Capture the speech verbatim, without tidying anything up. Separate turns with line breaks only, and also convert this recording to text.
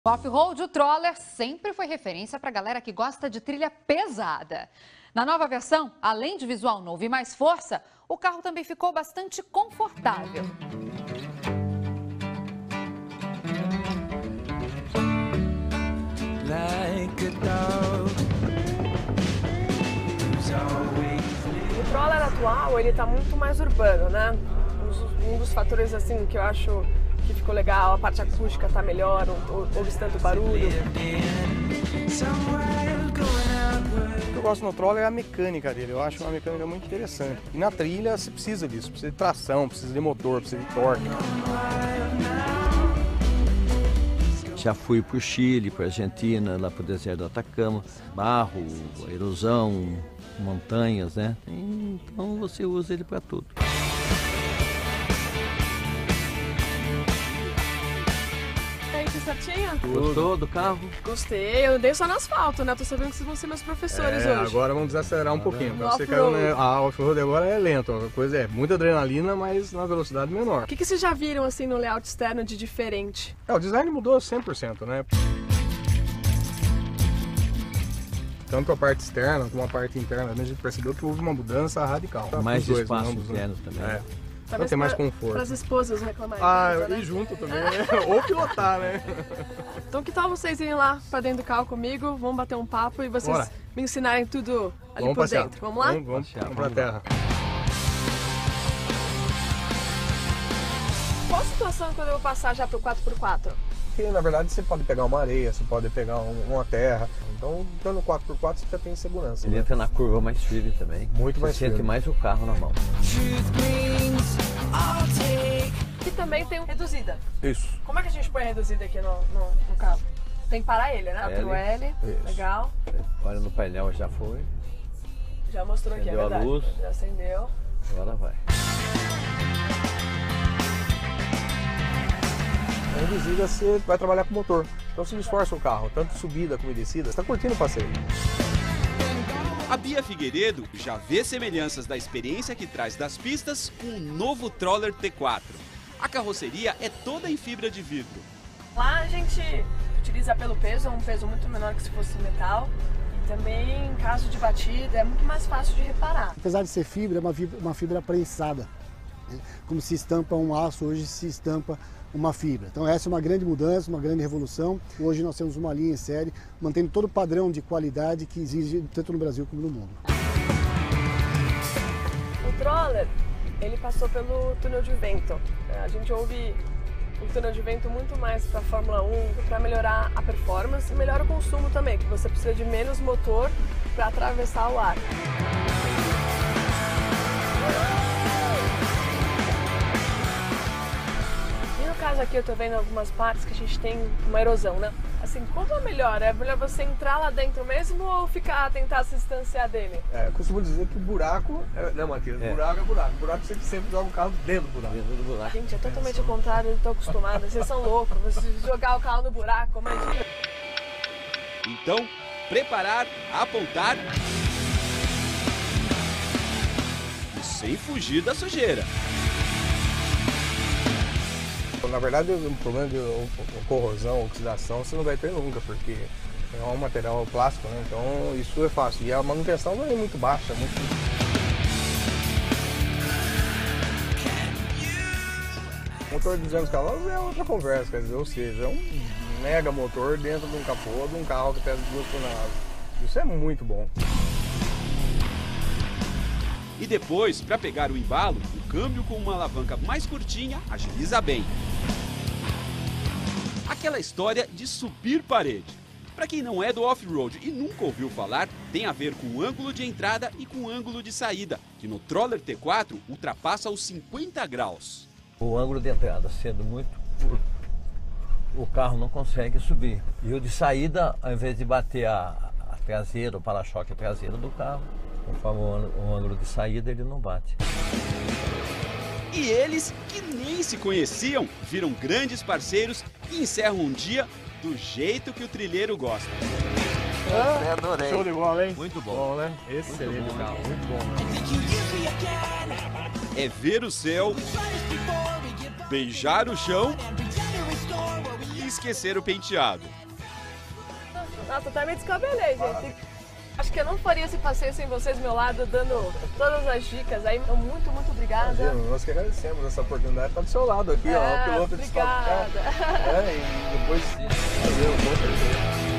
O off-road, o Troller, sempre foi referência para a galera que gosta de trilha pesada. Na nova versão, além de visual novo e mais força, o carro também ficou bastante confortável.
O Troller atual, ele tá muito mais urbano, né? Um dos fatores, assim, que eu acho que ficou legal, a parte acústica tá melhor, ouve tanto barulho.
O que eu gosto no Troller é a mecânica dele, eu acho uma mecânica muito interessante. E na trilha você precisa disso, precisa de tração, precisa de motor, precisa de torque.
Já fui para o Chile, para a Argentina, lá para o deserto do Atacama, barro, erosão, montanhas, né? Então você usa ele para tudo.
Certinho?
Gostou do carro?
Gostei, eu dei só no asfalto, né? Tô sabendo que vocês vão ser meus professores
é,
hoje.
Agora vamos desacelerar um pouquinho. Pra você caiu, né? A off-road agora é lento, a coisa é muita adrenalina, mas na velocidade menor.
O que, que vocês já viram assim no layout externo de diferente?
É, o design mudou cem por cento, né? Tanto a parte externa como a parte interna, a gente percebeu que houve uma mudança radical.
Mais
dois,
espaço
ambos,
interno
né?
também.
É. Pra ter mais conforto.
Para as esposas reclamarem.
Ah,
coisa, né?
e junto também, né? Ou pilotar, né?
Então que tal vocês irem lá pra dentro do carro comigo, vamos bater um papo e vocês
Bora.
me ensinarem tudo ali
Vamos
por
passear.
dentro. Vamos lá?
Vamos, vamos,
Passear,
vamos pra
vamos
terra.
Qual a situação quando eu vou passar já pro quatro por quatro?
Porque, na verdade, você pode pegar uma areia, você pode pegar um, uma terra. Então, dando quatro por quatro, você já tem segurança.
Ele
né?
entra na curva mais firme também.
Muito
você
mais
sente
firme.
mais o carro na mão.
E também tem reduzida.
Isso.
Como é que a gente põe a reduzida aqui no, no, no carro? Tem que parar ele, né?
L.
Pro L.
Isso.
Legal.
Olha no painel, já foi.
Já mostrou aqui, é
Acendeu a
verdade.
luz.
Já acendeu.
Agora vai.
A reduzida você vai trabalhar com o motor. Então você esforça o carro, tanto subida como descida. Você está curtindo o passeio.
A Bia Figueiredo já vê semelhanças da experiência que traz das pistas com o novo Troller T quatro. A carroceria é toda em fibra de vidro.
Lá a gente utiliza pelo peso, é um peso muito menor que se fosse metal. E também, em caso de batida, é muito mais fácil de reparar.
Apesar de ser fibra, é uma fibra, uma fibra prensada. Né? Como se estampa um aço, hoje se estampa uma fibra. Então essa é uma grande mudança, uma grande revolução. Hoje nós temos uma linha em série, mantendo todo o padrão de qualidade que exige tanto no Brasil como no mundo.
O Troller, ele passou pelo túnel de vento. A gente ouve o túnel de vento muito mais para a Fórmula um, para melhorar a performance e melhora o consumo também, que você precisa de menos motor para atravessar o ar. E no caso aqui eu tô vendo algumas partes que a gente tem uma erosão, né? Assim, qual é melhor? É melhor você entrar lá dentro mesmo ou ficar, tentar se distanciar dele?
É, eu costumo dizer que o buraco, é, né, Matheus?
É.
Buraco é buraco. Buraco você sempre joga o carro dentro do buraco.
Dentro do buraco.
Gente, é totalmente o contrário, eu tô acostumada. Vocês são loucos, vocês jogar o carro no buraco, imagina.
Então, preparar, apontar e sem fugir da sujeira.
Na verdade, o problema de corrosão, oxidação, você não vai ter nunca, porque é um material plástico, né? Então isso é fácil. E a manutenção não é muito baixa, muito... O motor de duzentos cavalos é outra conversa, quer dizer, ou seja, é um mega motor dentro de um capô de um carro que pesa duas toneladas. Isso é muito bom.
E depois, para pegar o embalo, o câmbio com uma alavanca mais curtinha agiliza bem. Aquela história de subir parede. Para quem não é do off-road e nunca ouviu falar, tem a ver com o ângulo de entrada e com o ângulo de saída, que no Troller T quatro ultrapassa os cinquenta graus.
O ângulo de entrada sendo muito curto, o carro não consegue subir. E o de saída, ao invés de bater a, a traseira, o para-choque traseiro do carro, conforme o ângulo de saída, ele não bate.
E eles, que nem se conheciam, viram grandes parceiros e encerram um dia do jeito que o trilheiro gosta.
Ah,
adorei.
show de bola, hein?
Muito bom.
Bom, né? Excelente
Muito bom.
carro, muito bom.
É ver o céu, beijar o chão e esquecer o penteado.
Nossa, até me descabelei, gente. Acho que eu não faria esse passeio sem vocês do meu lado, dando todas as dicas aí. Então, muito, muito obrigada.
Imagina, nós que agradecemos essa oportunidade de estar do seu lado aqui,
é,
ó, o piloto de
obrigada.
é, e depois fazer um bom presente.